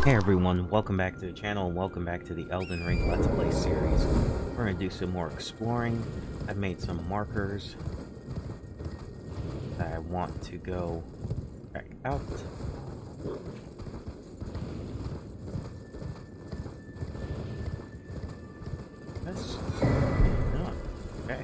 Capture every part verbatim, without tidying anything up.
Hey everyone, welcome back to the channel and welcome back to the Elden Ring Let's Play series. We're going to do some more exploring. I've made some markers that I want to go check out. This? Oh, okay.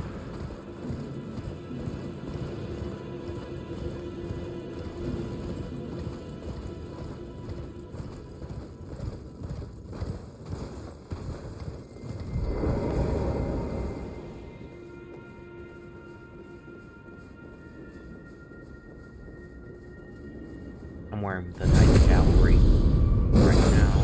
I'm wearing the Night Gallery right now.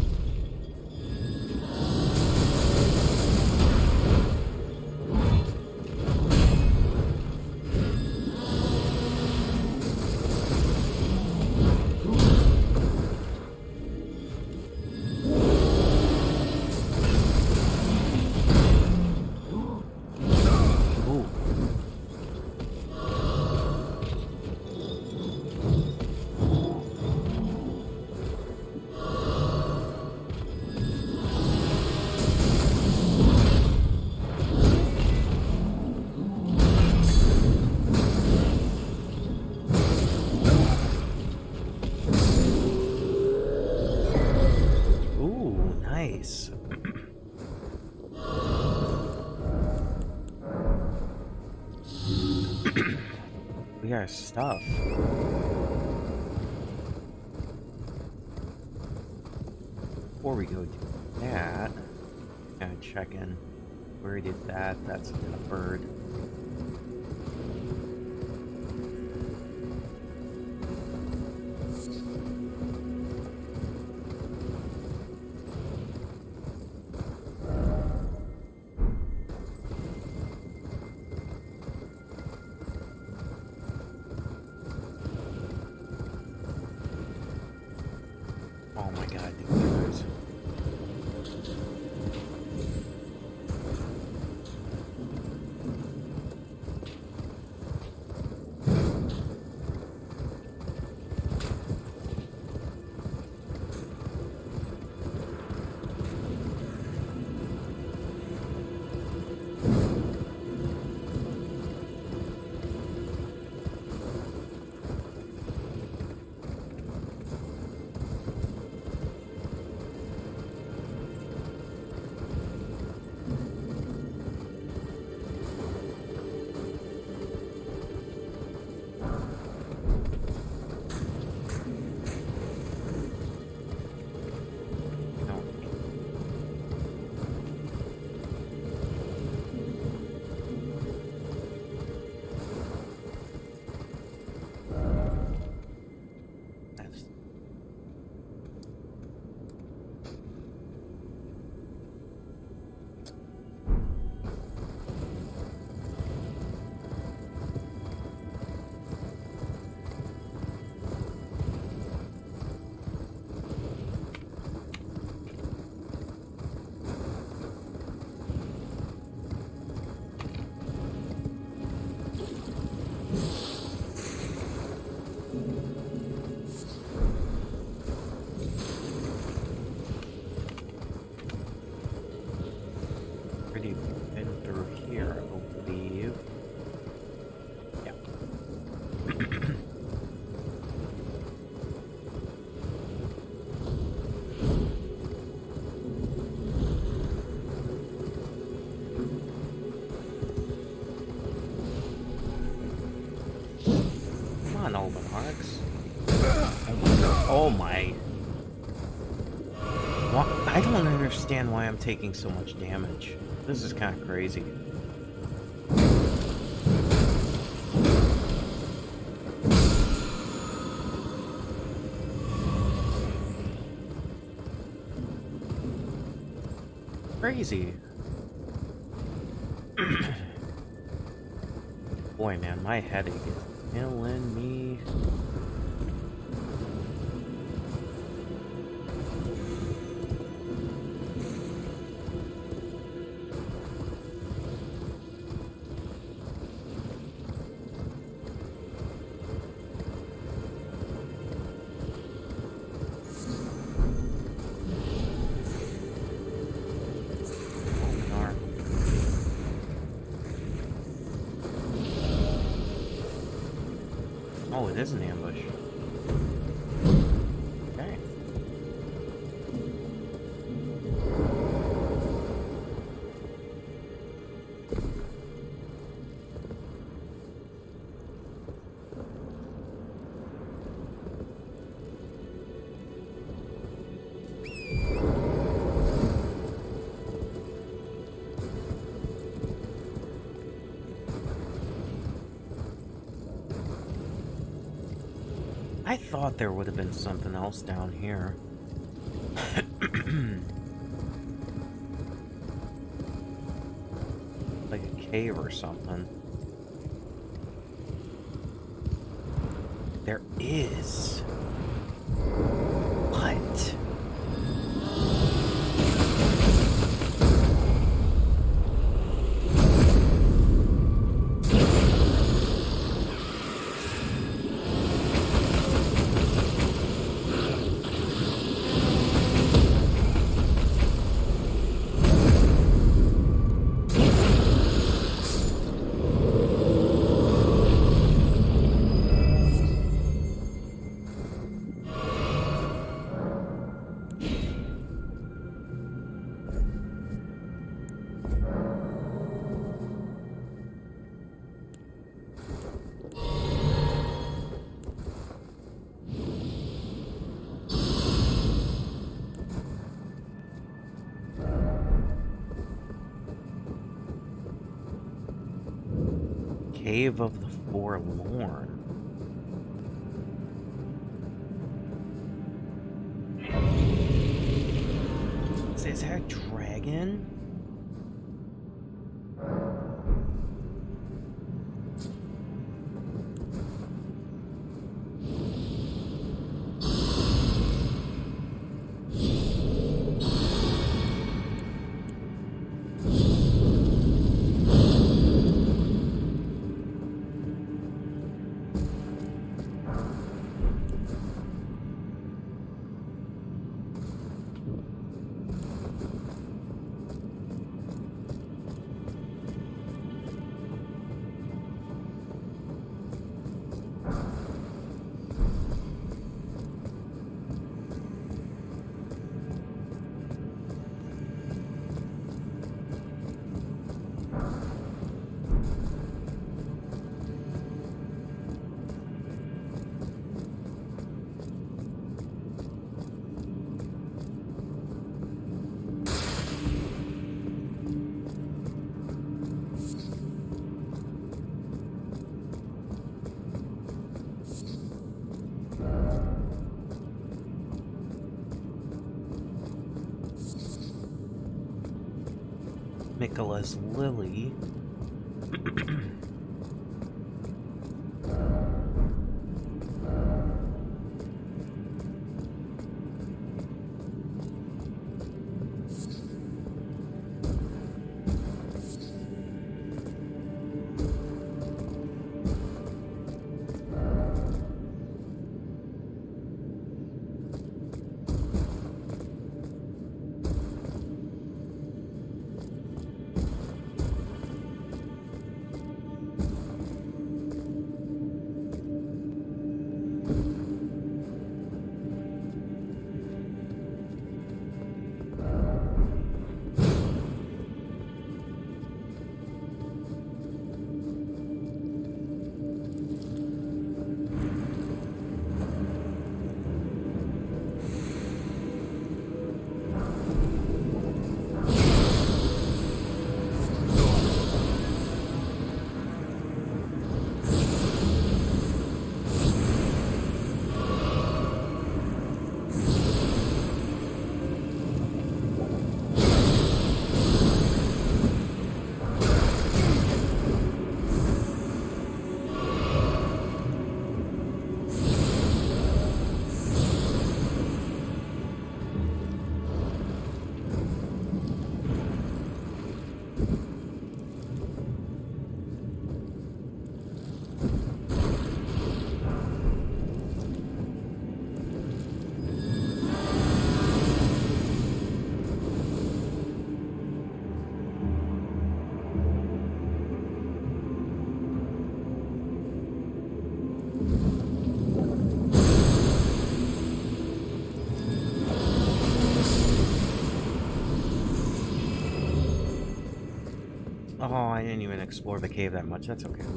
Nice. We got stuff. Before we go do that, gotta check in. Where did that? That's a bird. Oh my god, dude, guys. Pretty been through here, I believe. Yeah. Come on, Open Arcs. Oh my. Why, I don't understand why I'm taking so much damage. This is kind of crazy. Crazy. Boy, man, my headache is killing me. it is an ambush. Okay. I thought there would have been something else down here. Like a cave or something. There is. What? Cave of the Forlorn. Is, is that a dragon? Nicholas Lily. Oh, I didn't even explore the cave that much. That's okay.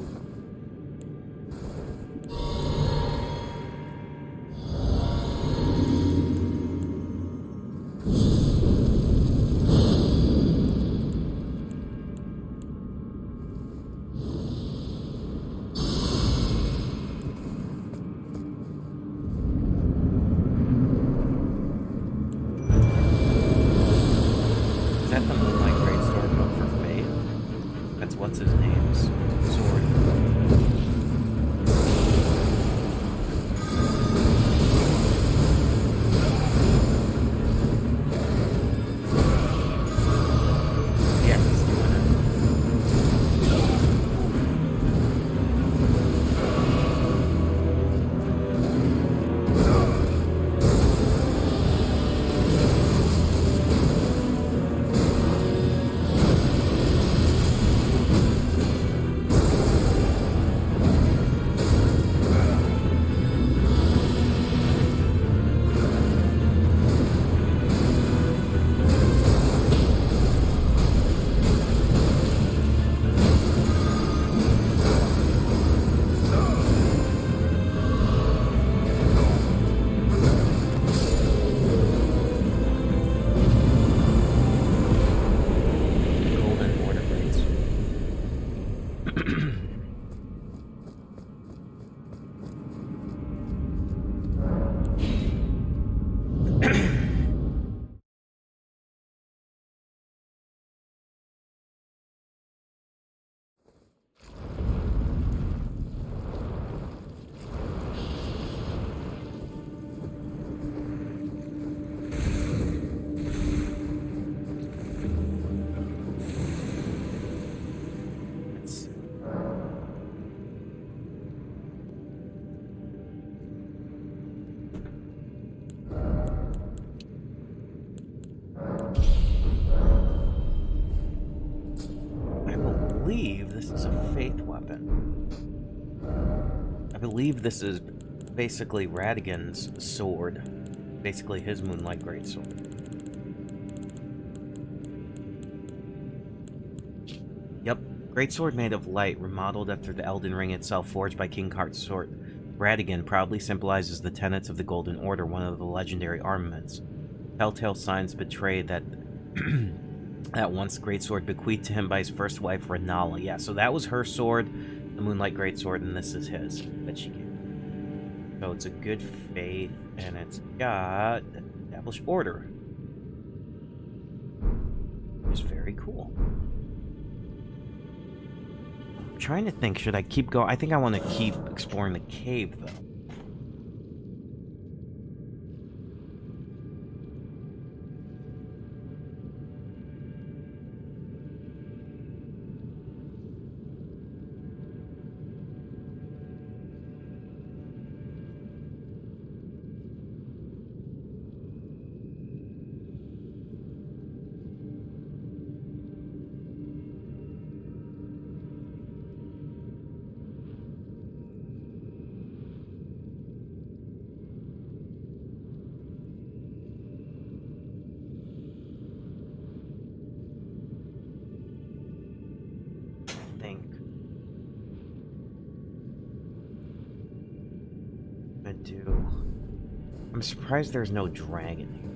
What's his name's sword? Yeah, he's doing it. I believe this is basically Radagon's sword. Basically his Moonlight Greatsword. Yep, greatsword made of light, remodeled after the Elden Ring itself, forged by King Cartsort. Radagon proudly symbolizes the tenets of the Golden Order, one of the legendary armaments. Telltale signs betray that that once greatsword bequeathed to him by his first wife, Renala. Yeah, so that was her sword, the Moonlight Greatsword, and this is his that she gave. So it's a good faith, and it's got established order. It's very cool. I'm trying to think, should I keep going? I think I want to keep exploring the cave, though. Do. I'm surprised there's no dragon here.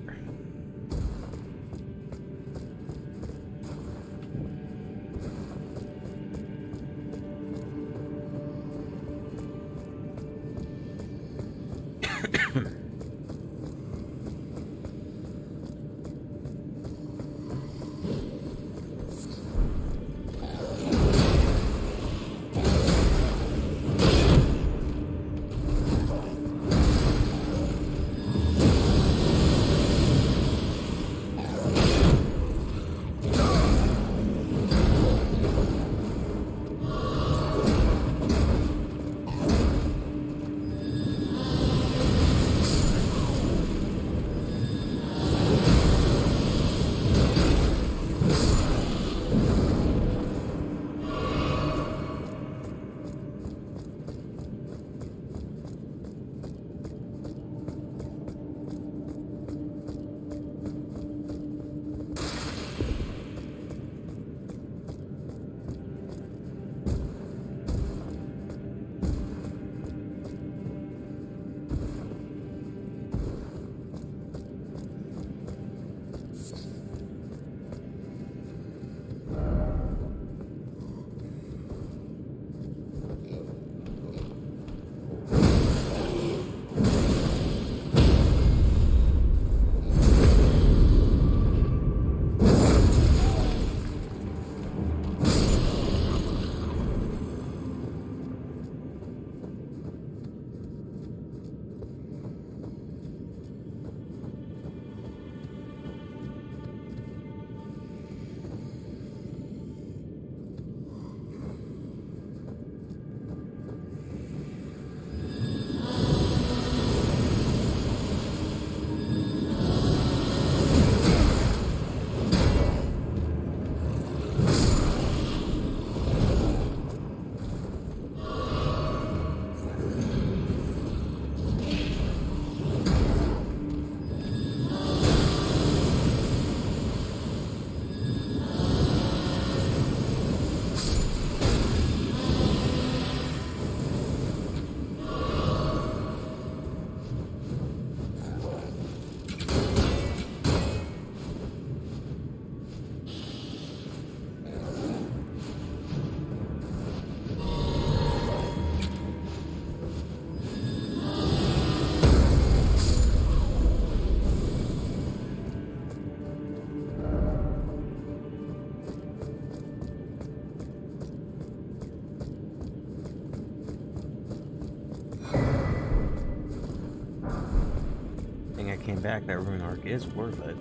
back that rune arc is worth it.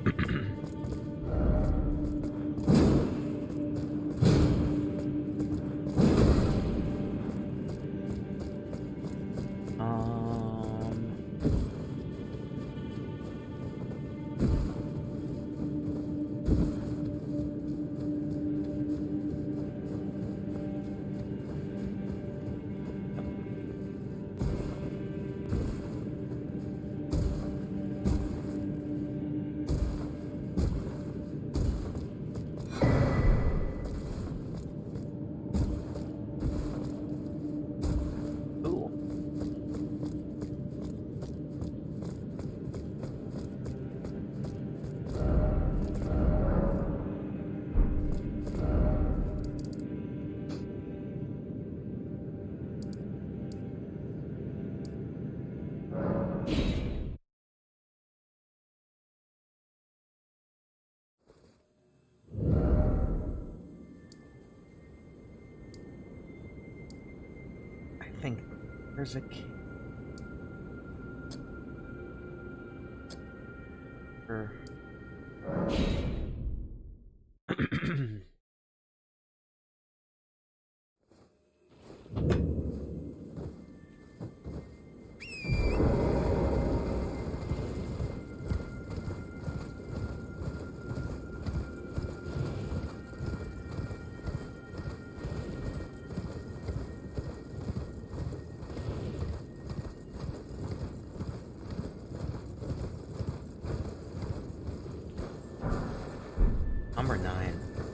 I think there's a key. Or... Number nine.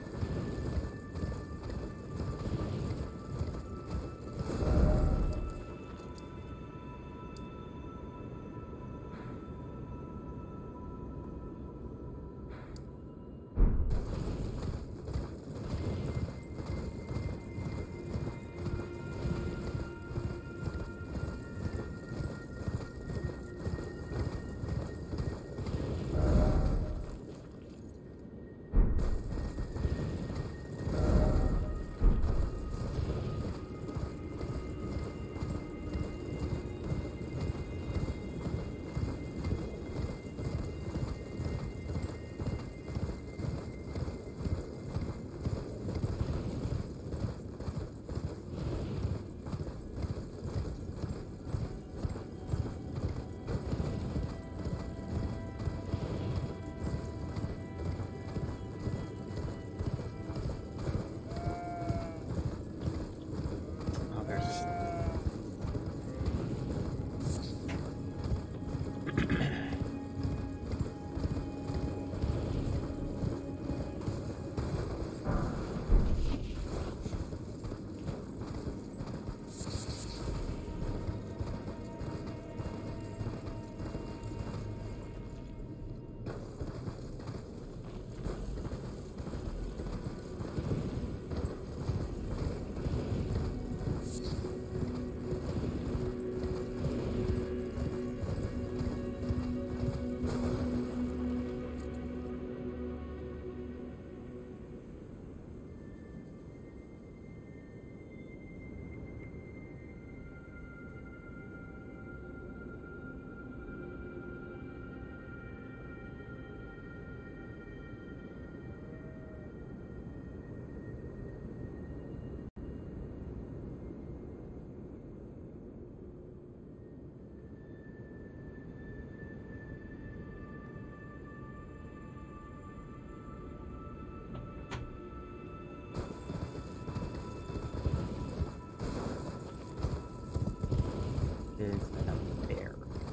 Is a bear.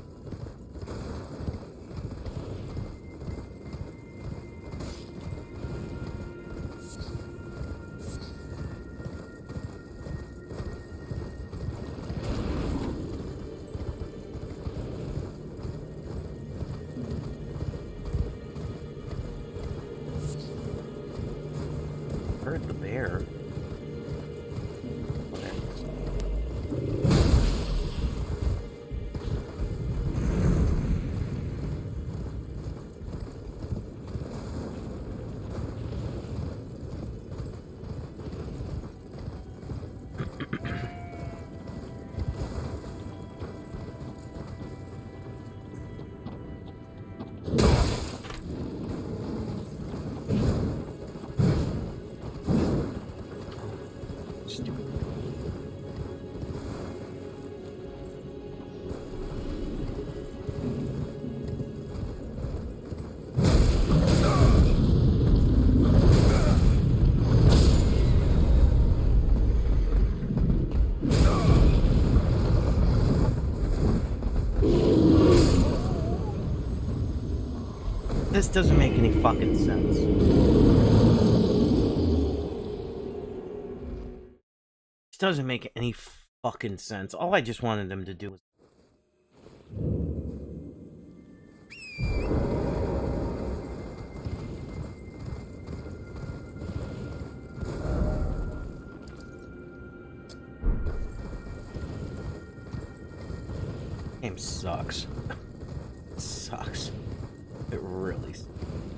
Heard the bear. Stupid. This doesn't make any fucking sense. This doesn't make any fucking sense. All I just wanted them to do was... Game sucks. It sucks. It really sucks.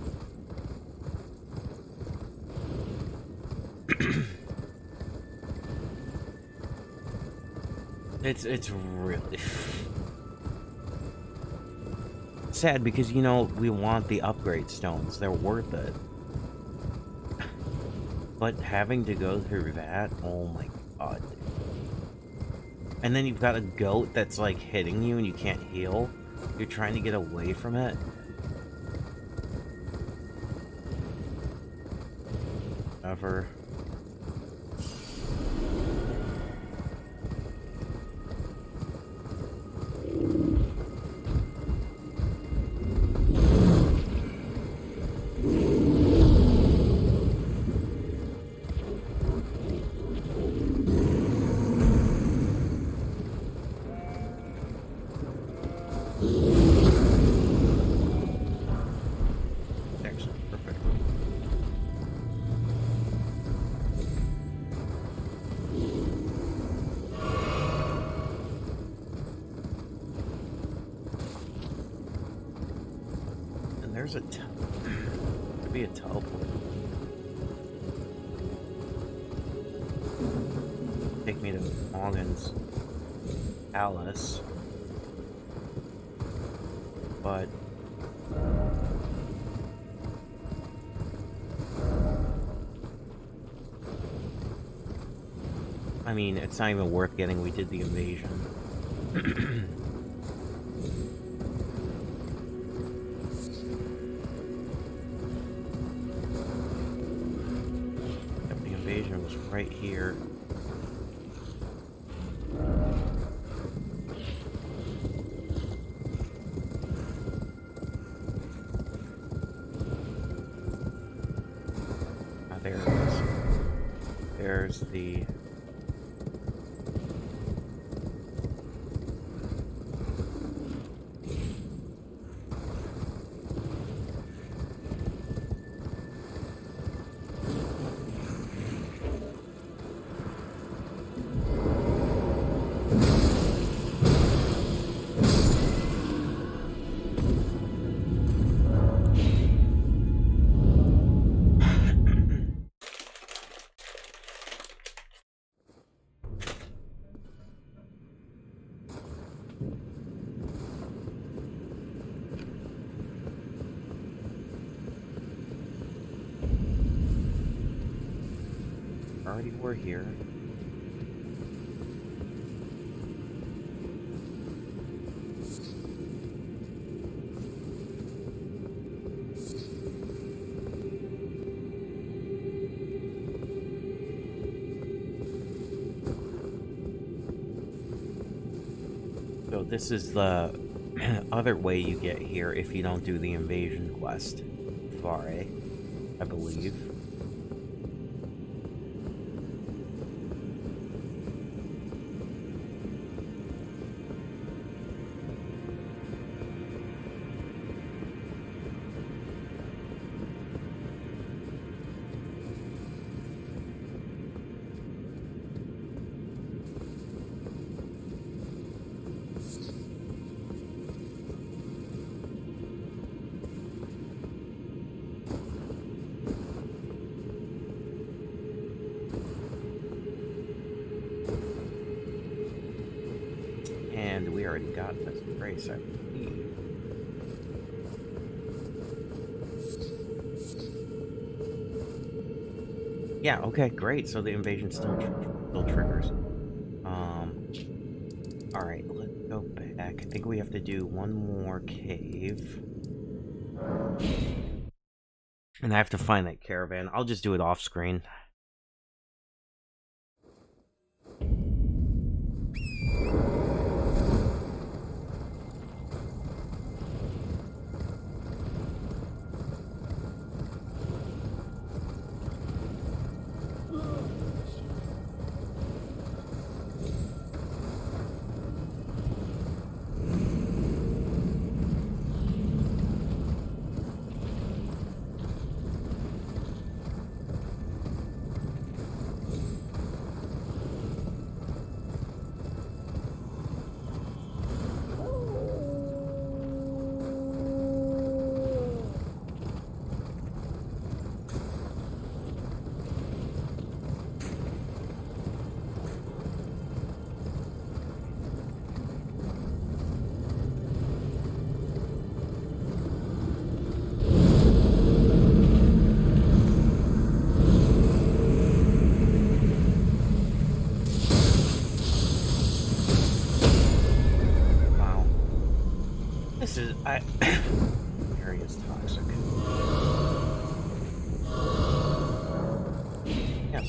It's it's really sad because, you know, we want the upgrade stones. They're worth it. But having to go through that, oh my god. And then you've got a goat that's like hitting you and you can't heal. You're trying to get away from it. Ever. There's a t could be a teleport. Take me to Morgan's palace, but I mean, it's not even worth getting. We did the invasion. Right here. Ah, there it is. There's the... Already were here. So this is the other way you get here if you don't do the invasion quest. Fare, I believe. And we already got this grace, I believe. Yeah, okay, great. So the invasion still still triggers. Um. All right, let's go back. I think we have to do one more cave, and I have to find that caravan. I'll just do it off screen. This is I area is toxic. Yes.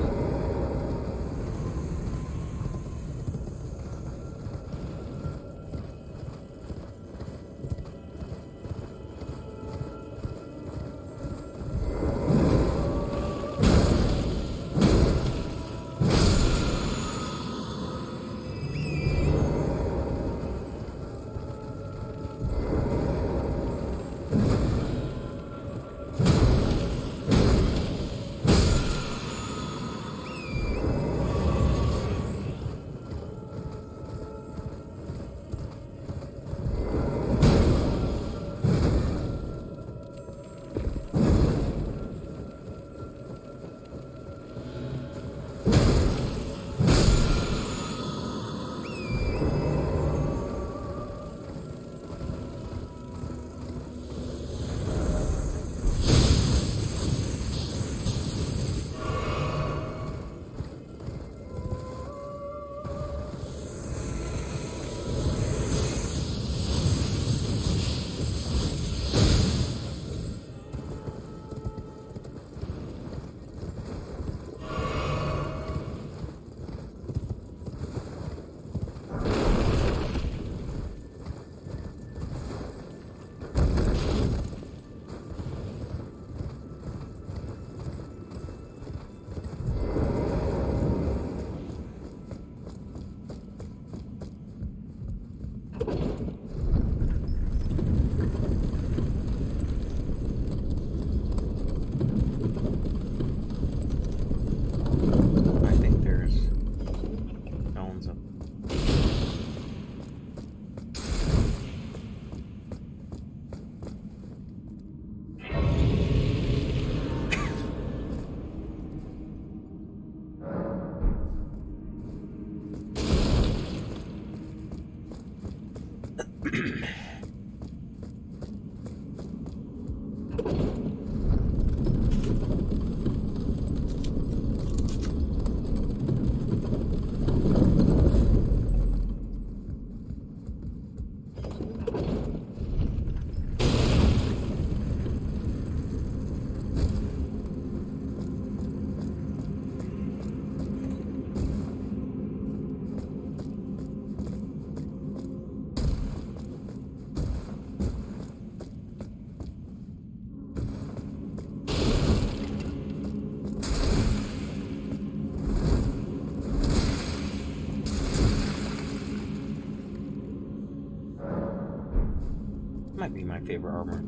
Might be my favorite armor.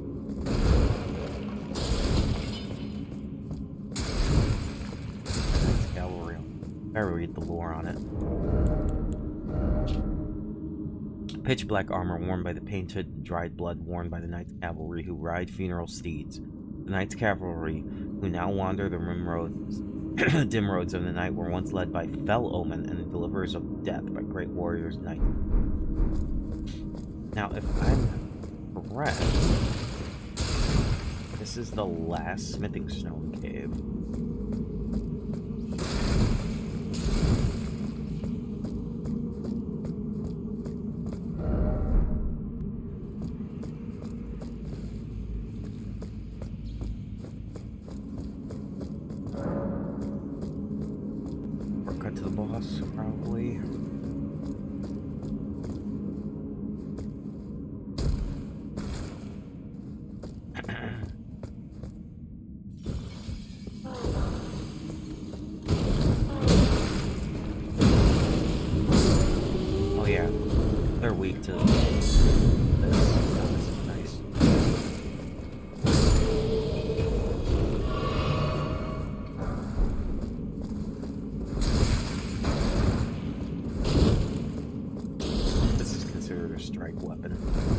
Cavalry. I read the lore on it. Pitch black armor worn by the painted, dried blood worn by the Knights Cavalry who ride funeral steeds. The Knights Cavalry, who now wander the rim roads, dim roads of the night, were once led by Fell Omen and the deliverers of death by great warriors knight. Now, if I'm correct, this is the last smithing stone cave. shortcut to the boss, probably. Oh yeah, they're weak to this. Oh, this is nice. This is considered a strike weapon.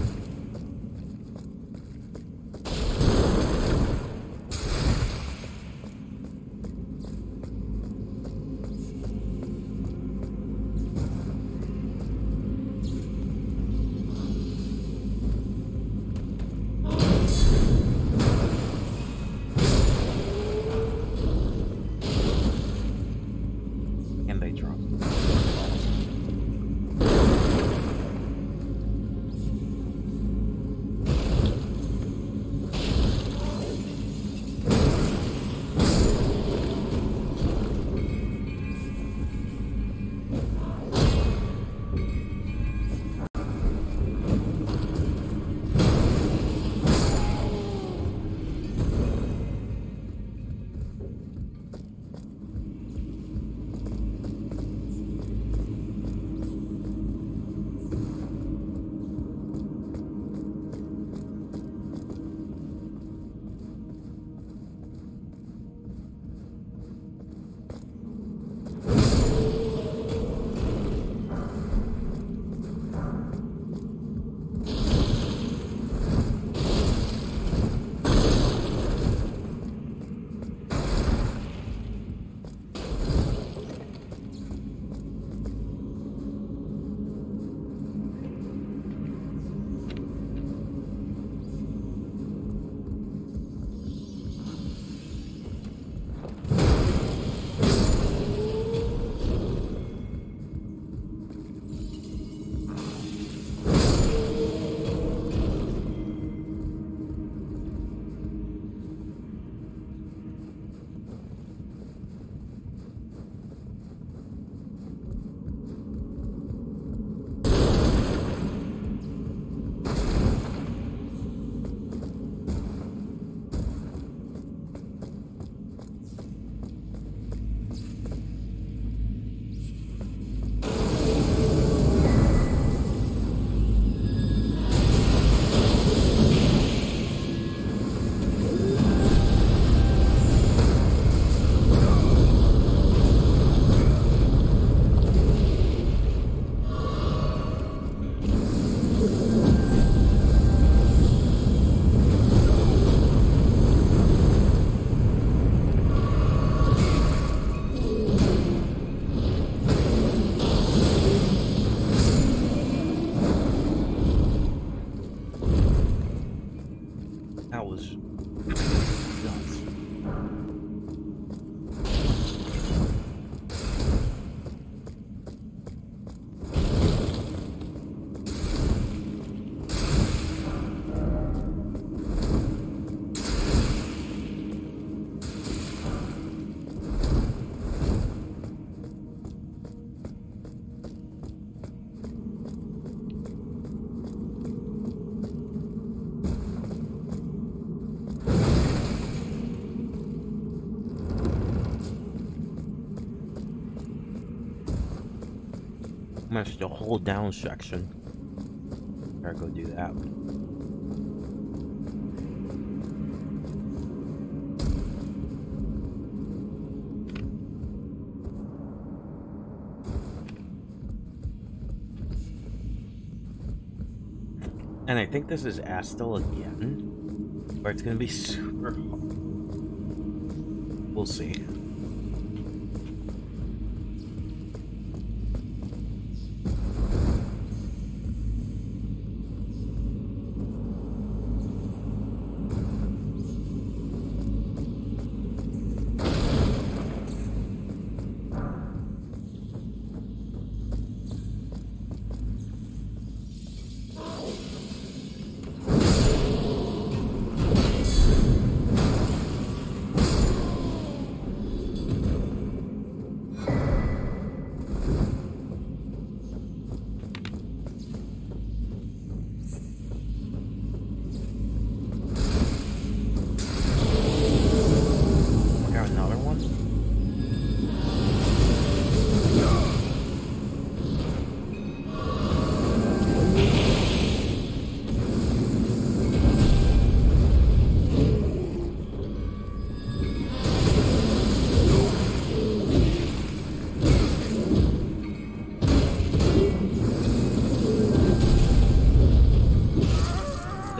And they drop. That was nuts. Almost the whole down section. Better go do that. And I think this is Astel again, where it's gonna be super hard. We'll see.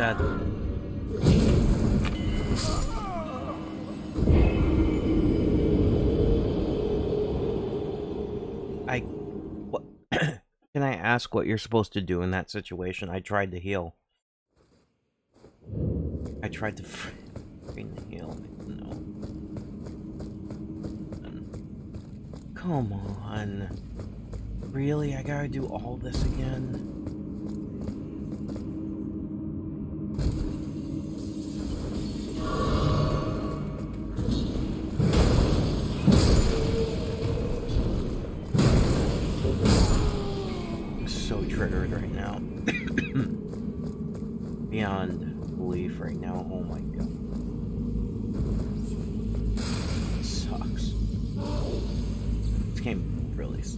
dead. I... What? Can I ask what you're supposed to do in that situation? I tried to heal. I tried to freaking heal. No. Come on. Really? I gotta do all this again? I'm so triggered right now. Beyond belief right now. Oh my god. It sucks. This game really sucks.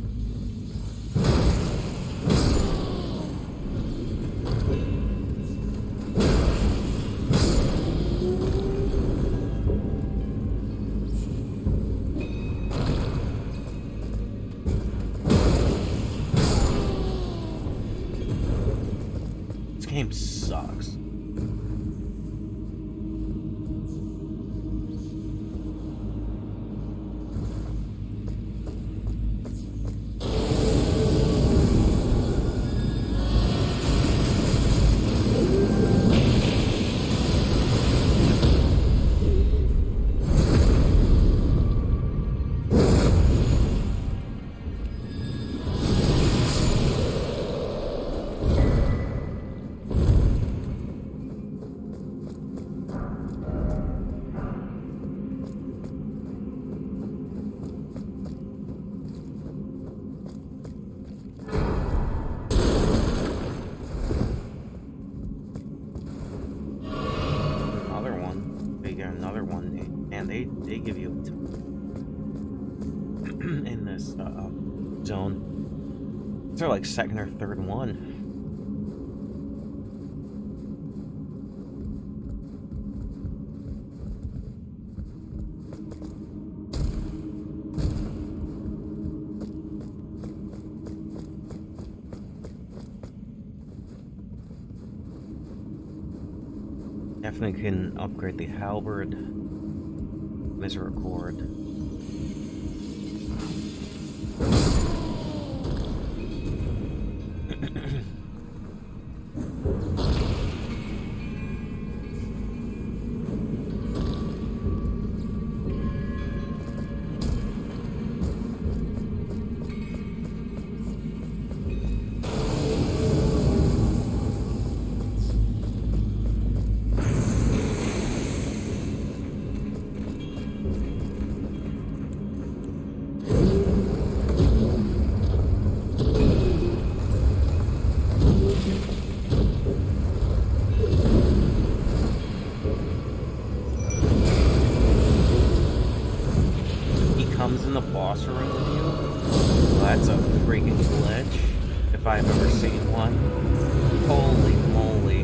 This game sucks. They give you in this uh, zone. They're like second or third one. Definitely can upgrade the halberd. Misericord. In the boss room with you? Well, that's a freaking glitch, if I've ever seen one. Holy moly.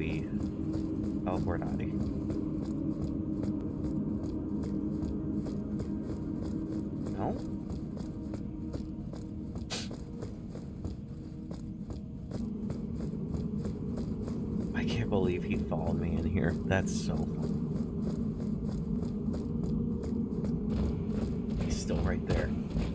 we teleport out of here? No? I can't believe he followed me in here. That's so fun. He's still right there.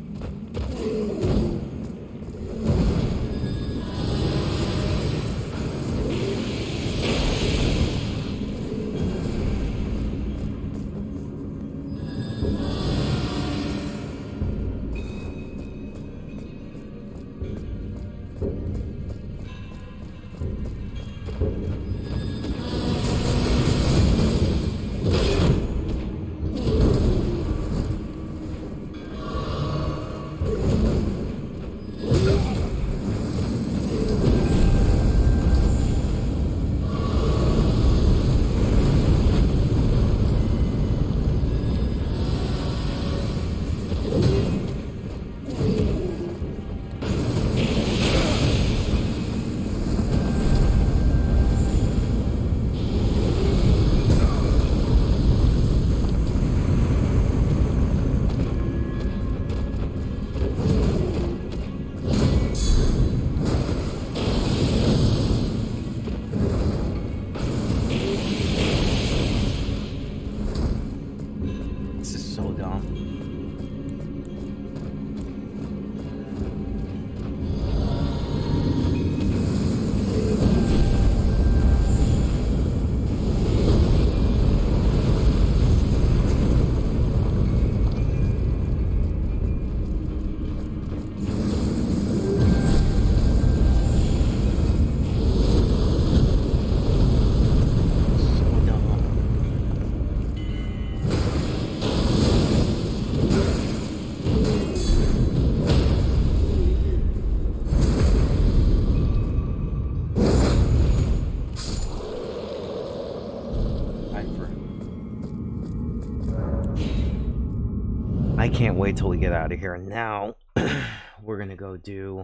I can't wait till we get out of here. And now we're gonna go do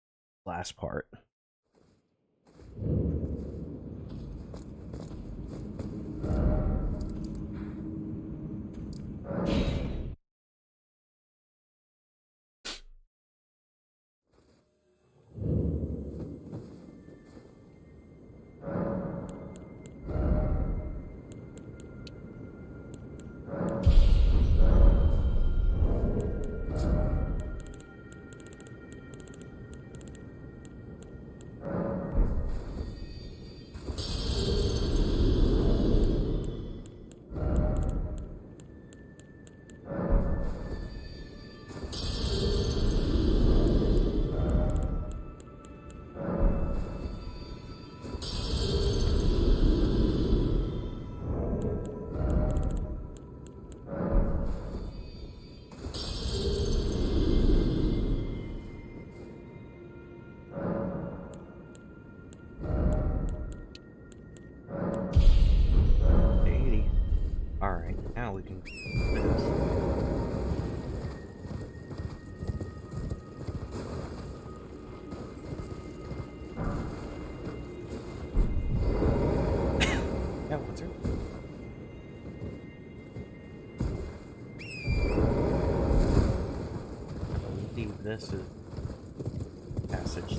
last part. Now we can do this. Yeah, what's her? I believe this is passage.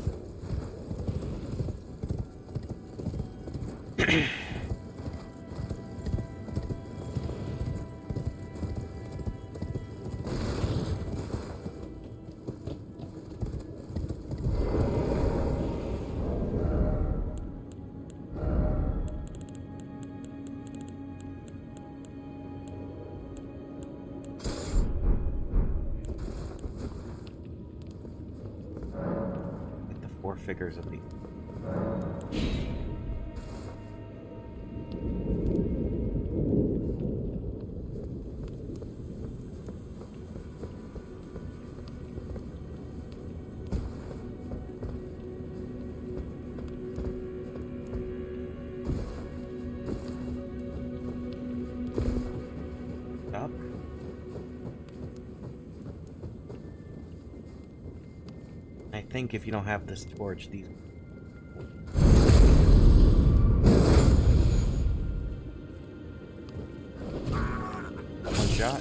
Four figures of the up. I think if you don't have this torch, these shot.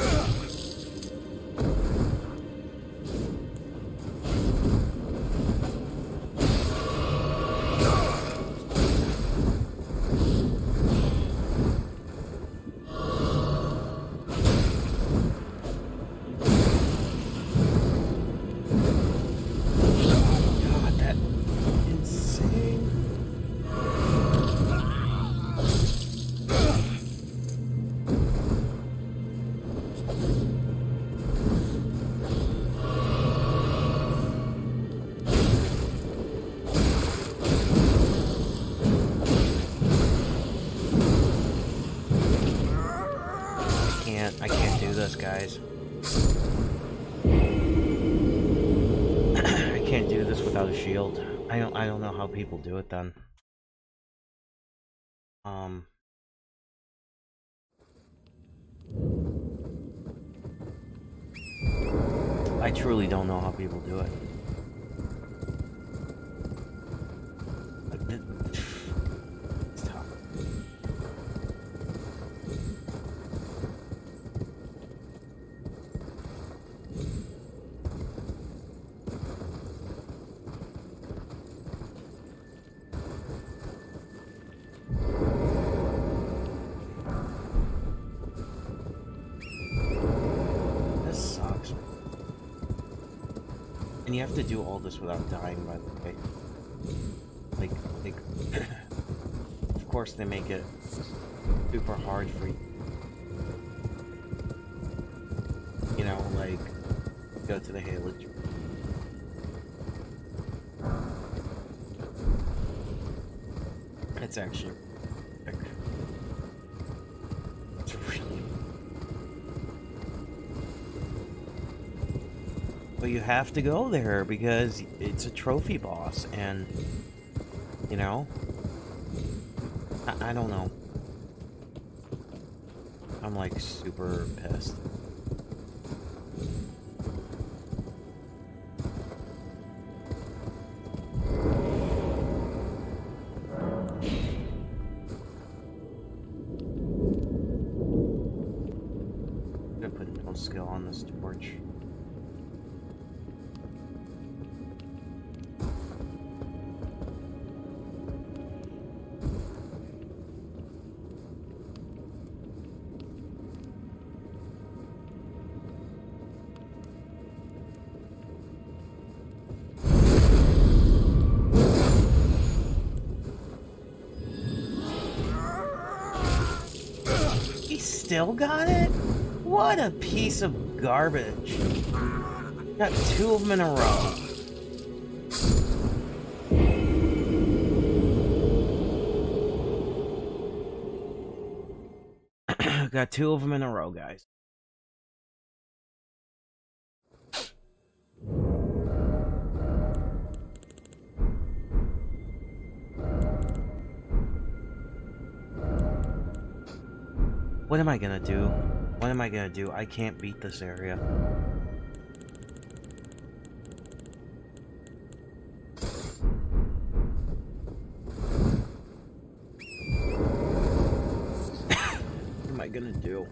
I can't do this, guys. I can't do this without a shield. I don't I don't know how people do it then. Um I truly don't know how people do it. It's tough. And you have to do all this without dying, by the way. Like, like, of course they make it super hard for you. You know, like, go to the Halage. It's actually, like, it's really. But you have to go there because it's a trophy boss, and you know, I, I don't know. I'm like super pissed. I'm gonna put no skill on this torch. Still got it? What a piece of garbage. Got two of them in a row. Got two of them in a row, guys. What am I gonna do? What am I gonna do? I can't beat this area. What am I gonna do?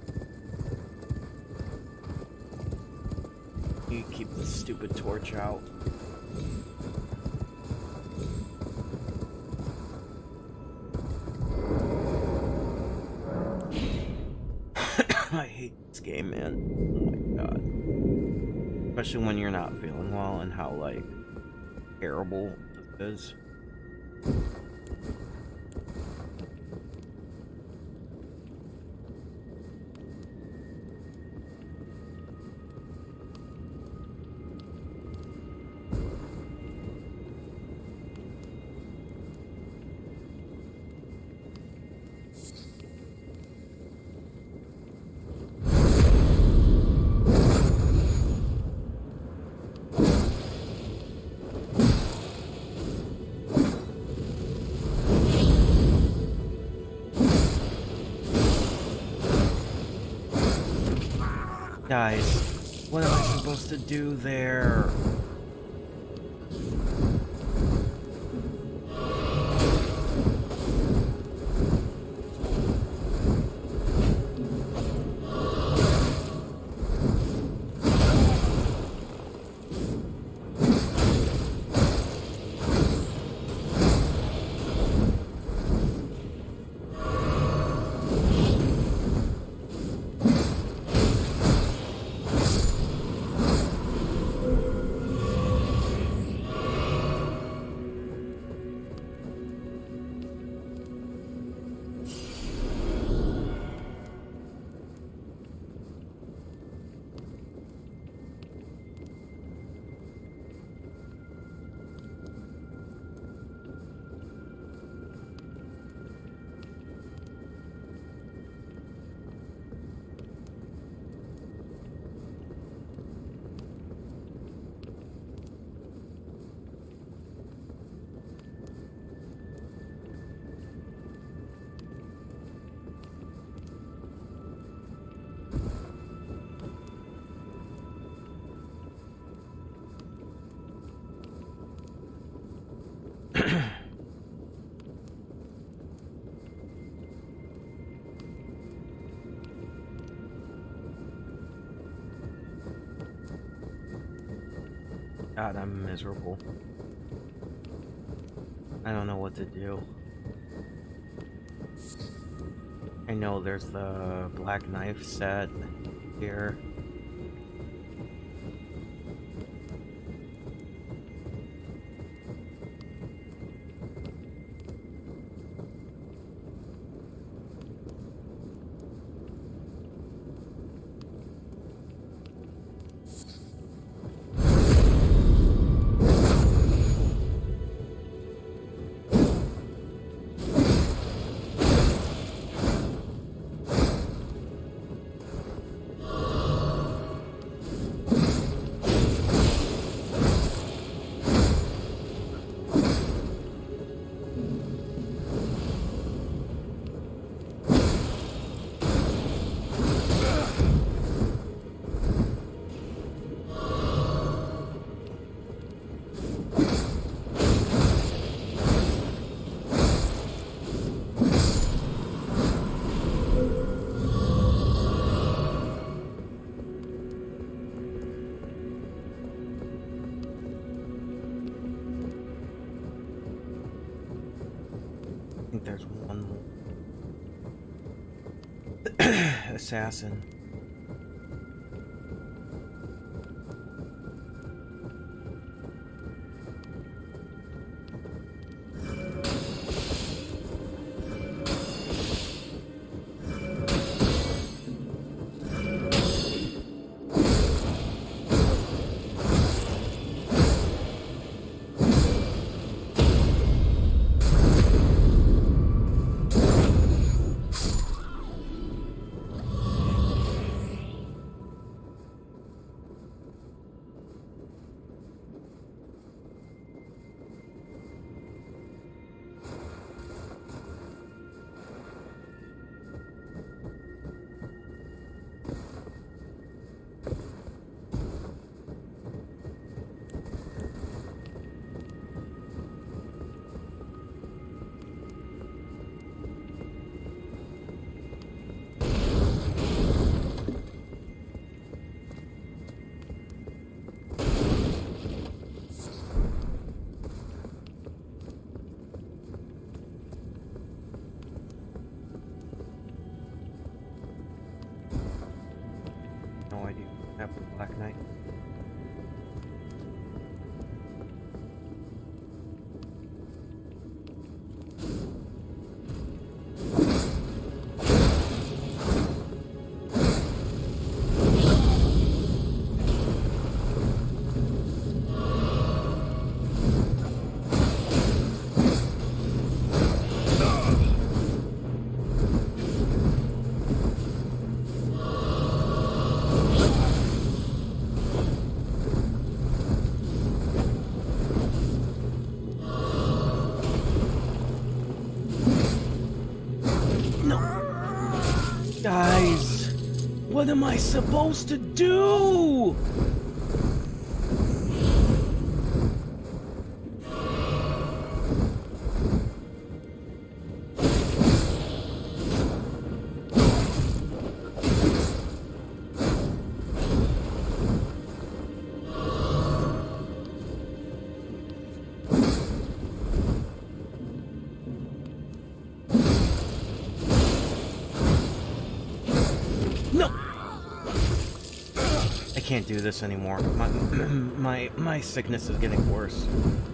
You keep this stupid torch out. I hate this game, man. Oh my god. Especially when you're not feeling well and how, like, terrible this is. Guys, what am I supposed to do there? God, I'm miserable. I don't know what to do. I know there's the black knife set here. I think there's one more. Assassin. No idea what happened to Black Knight. Guys, what am I supposed to do? I can't do this anymore. My, my, my sickness is getting worse.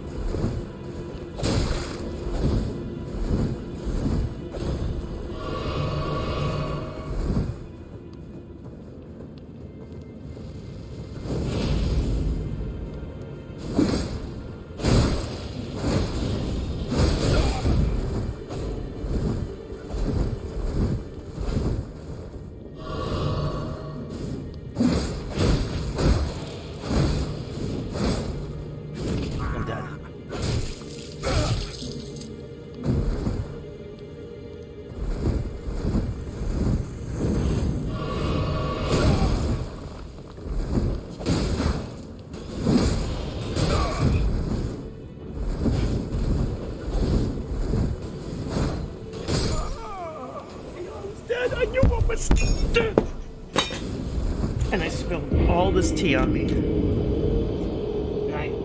I knew what was dead. And I spilled all this tea on me. And I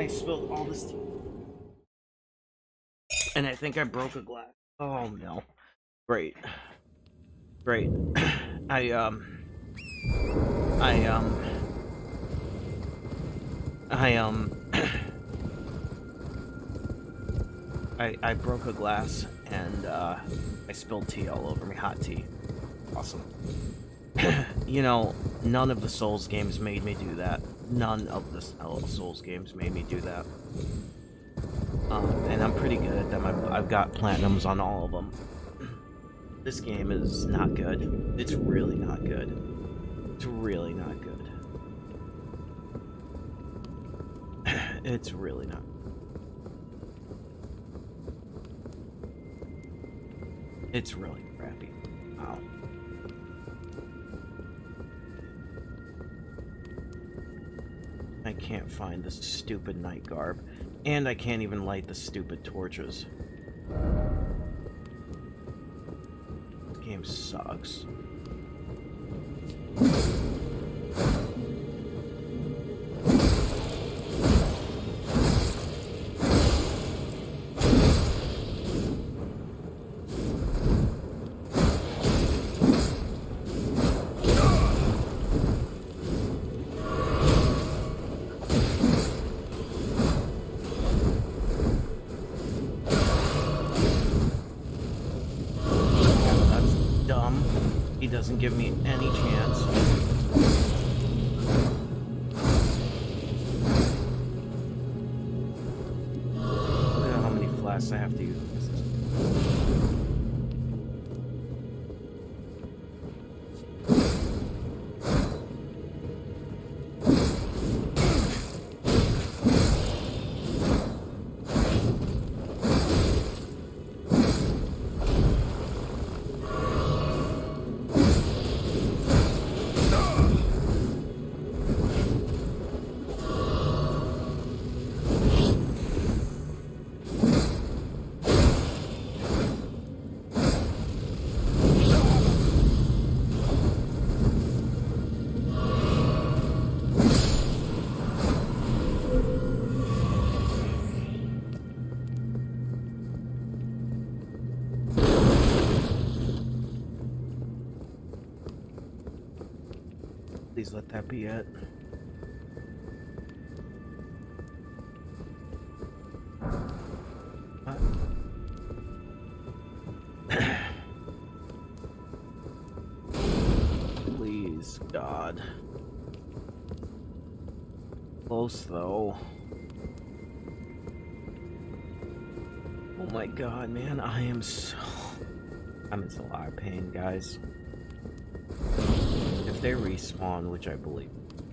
I spilled all this tea. And I think I broke a glass. Oh no. Great. Great. I, um... I, um... I, um... I, I broke a glass, and, uh... I spilled tea all over me. Hot tea. Awesome. You know, none of the Souls games made me do that. None of the Souls games made me do that. Um, and I'm pretty good at them. I've, I've got platinums on all of them. This game is not good. It's really not good. It's really not good. It's really not. It's really crappy. Wow. I can't find this stupid night garb. And I can't even light the stupid torches. This game sucks. Doesn't give me any chance. Look at how many flasks I have to use. Please let that be it. What? Please, God. Close, though. Oh my God, man, I am so... I'm in a lot of pain, guys. If they respawn, which I believe.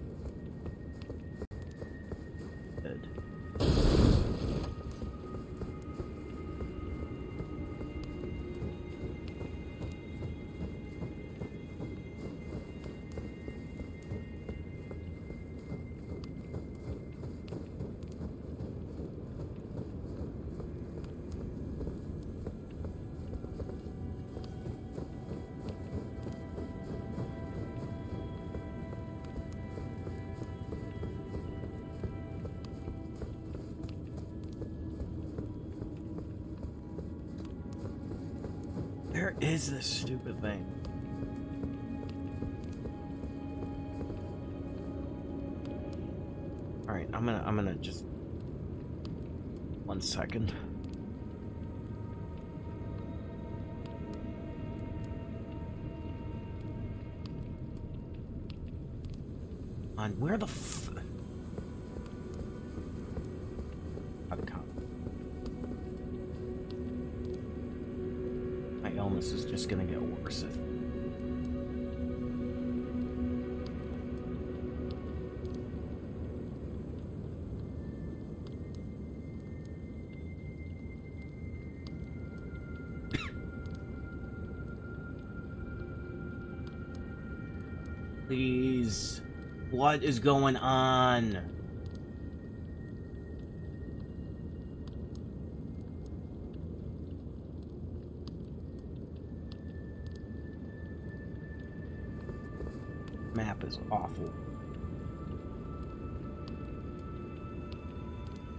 Dead. Where is this stupid thing? All right, I'm gonna, I'm gonna just one second. On where the f? I've come. My illness is just gonna get worse if. Please. What is going on? Map is awful.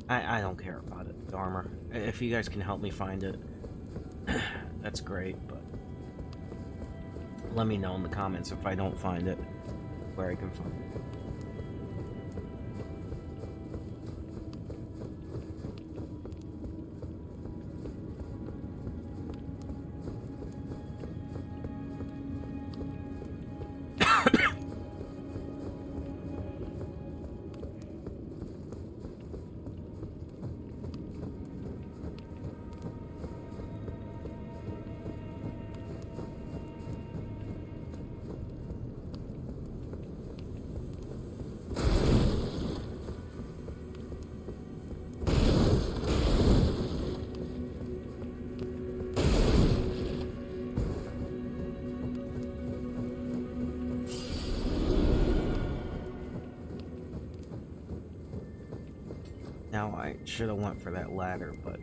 I, I don't care about it, the armor. If you guys can help me find it, that's great, but let me know in the comments if I don't find it, where I can find it. Now, I should have went for that ladder, but...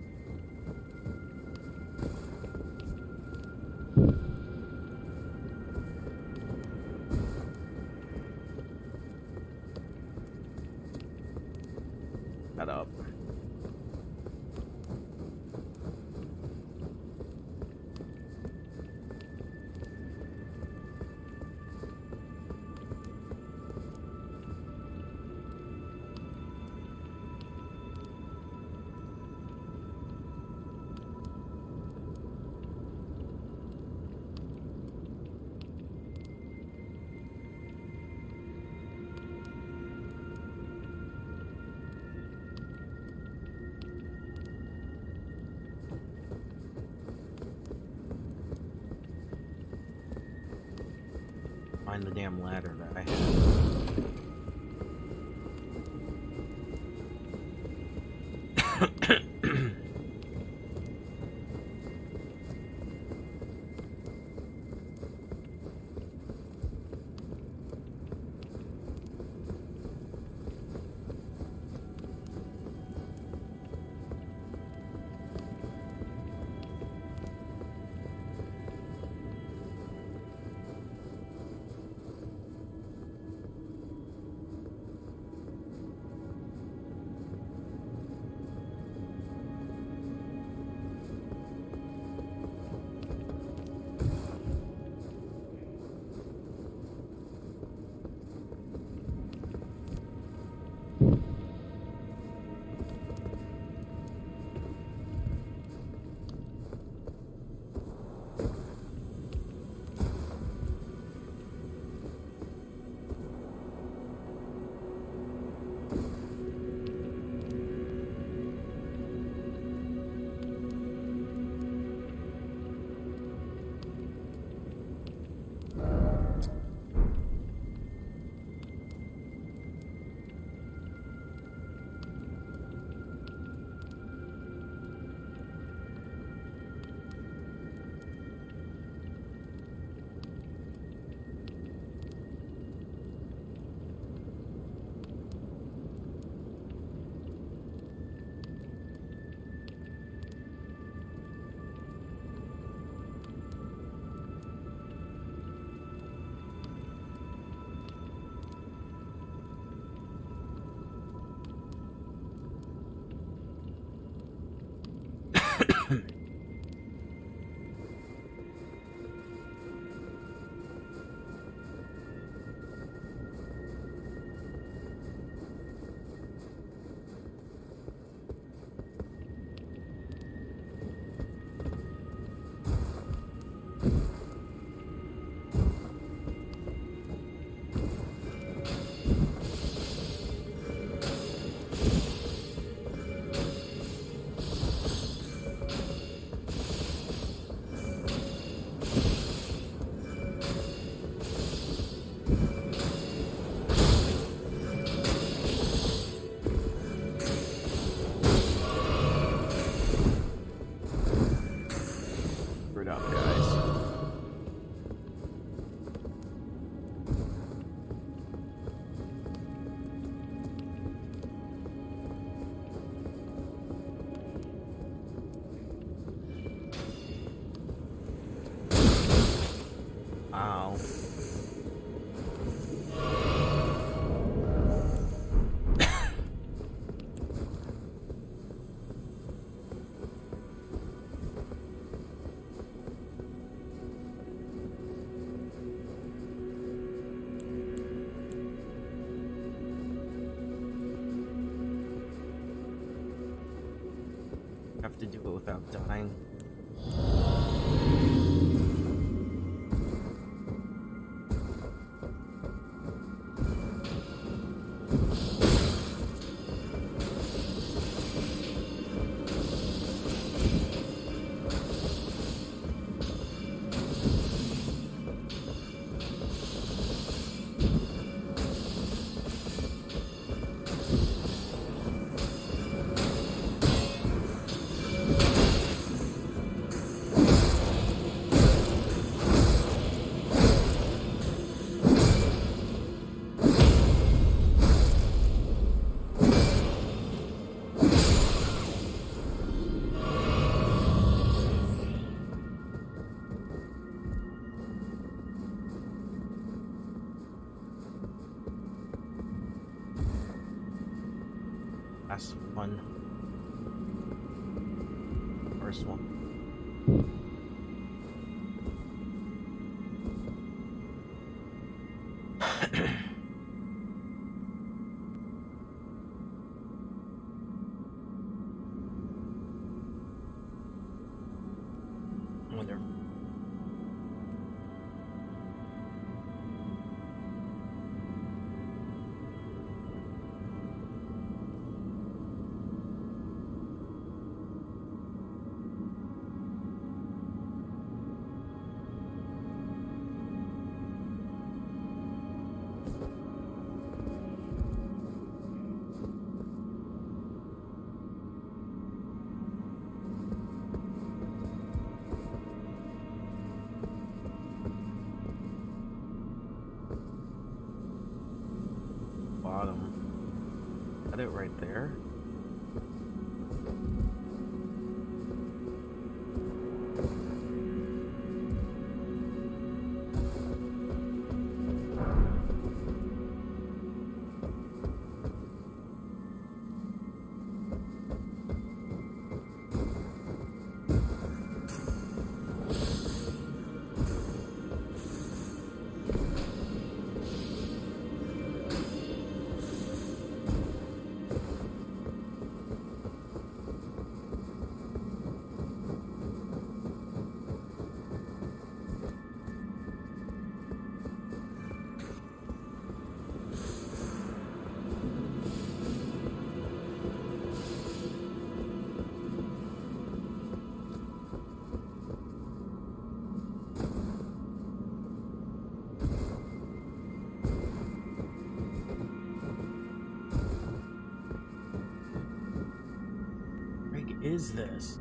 Shut up. Find the damn ladder that I have. have to do it without dying. Last one. First one. I wonder. Bottom. Got it right there. Is this?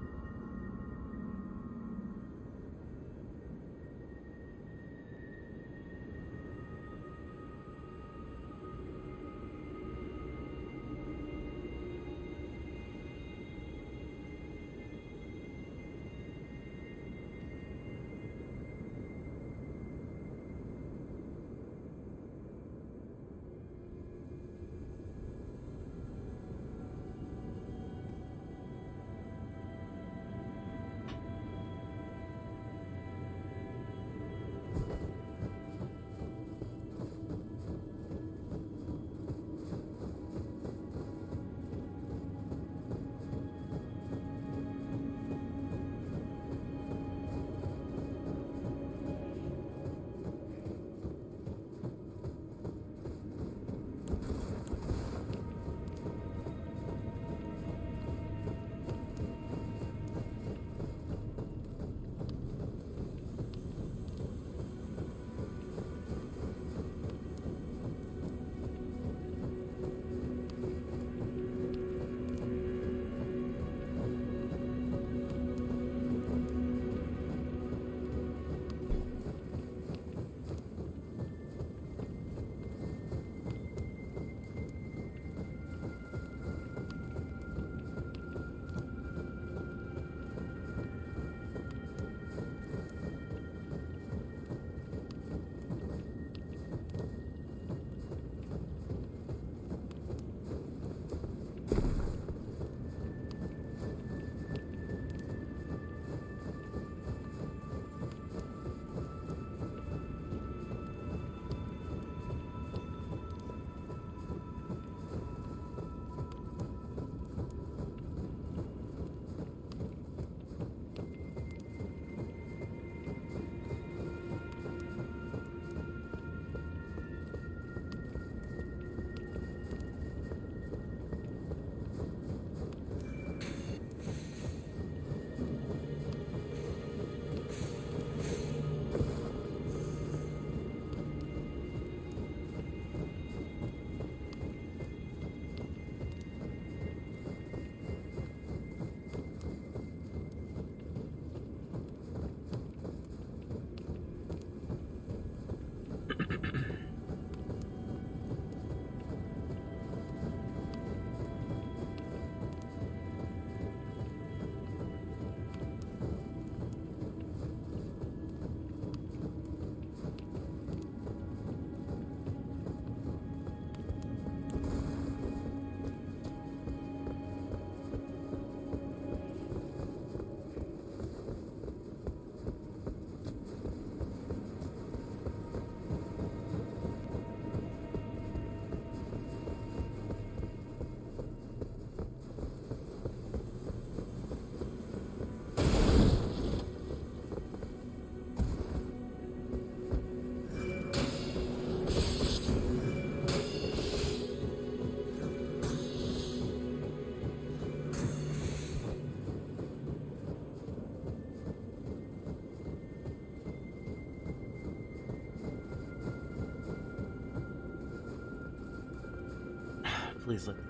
Please look.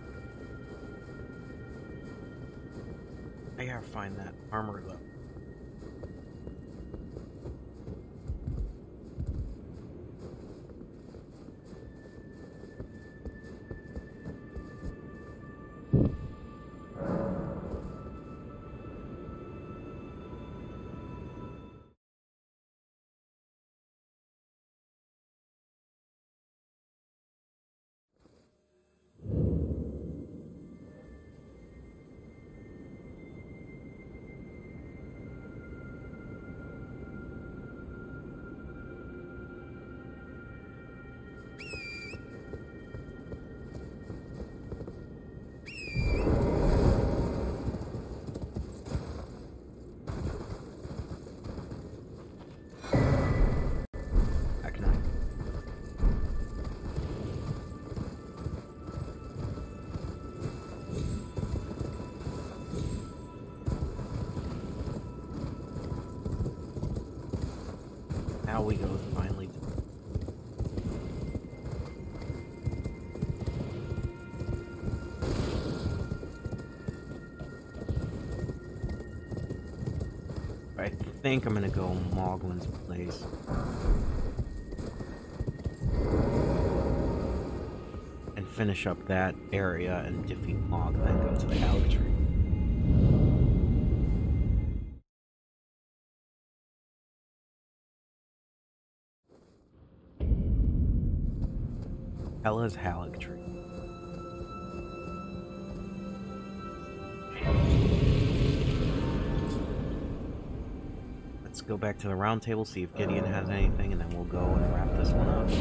I gotta find that armor though. Now we go finally. I think I'm gonna go Moglin's place. And finish up that area and defeat Mog, then go to the Halig Tree. Hella's Halig Tree. Let's go back to the round table, see if Gideon has anything, and then we'll go and wrap this one up.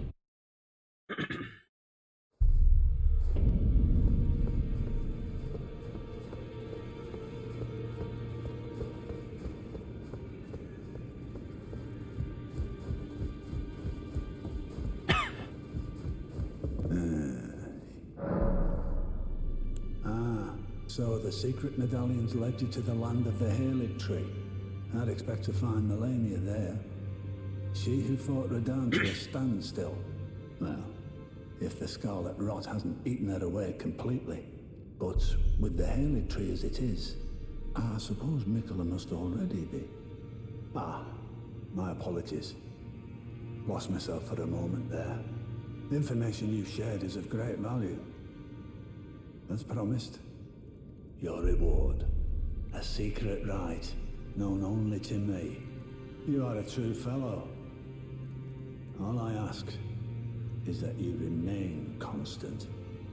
So the secret medallions led you to the land of the Halig Tree. I'd expect to find Melania there. She who fought Radahn to a standstill. Well, if the Scarlet Rot hasn't eaten her away completely. But with the Halig Tree as it is, I suppose Miquella must already be. Ah, my apologies. Lost myself for a moment there. The information you shared is of great value. As promised, your reward. A secret rite, known only to me. You are a true fellow. All I ask is that you remain constant.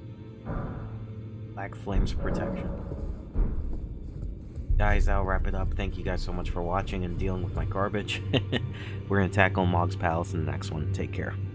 Black Flame's protection. Guys, that'll wrap it up. Thank you guys so much for watching and dealing with my garbage. We're gonna tackle Mog's Palace in the next one. Take care.